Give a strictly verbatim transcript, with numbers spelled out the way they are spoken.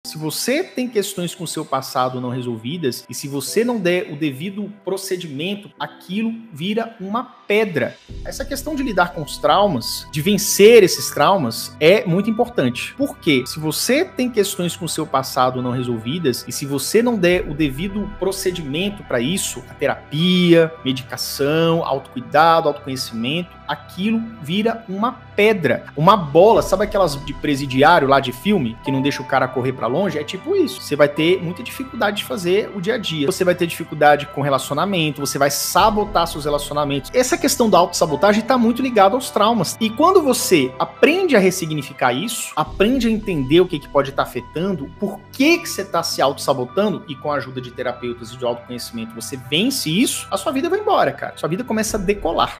Se você tem questões com o seu passado não resolvidas e se você não der o devido procedimento, aquilo vira uma pedra. Essa questão de lidar com os traumas, de vencer esses traumas, é muito importante. Por quê? Se você tem questões com o seu passado não resolvidas e se você não der o devido procedimento para isso, a terapia, medicação, autocuidado, autoconhecimento, aquilo vira uma pedra, uma bola. Sabe aquelas de presidiário lá de filme, que não deixa o cara correr pra longe? É tipo isso. Você vai ter muita dificuldade de fazer o dia a dia. Você vai ter dificuldade com relacionamento, você vai sabotar seus relacionamentos. Essa questão da autossabotagem tá muito ligada aos traumas. E quando você aprende a ressignificar isso, aprende a entender o que, que pode estar afetando, por que, que você tá se autossabotando, e com a ajuda de terapeutas e de autoconhecimento você vence isso, a sua vida vai embora, cara. Sua vida começa a decolar.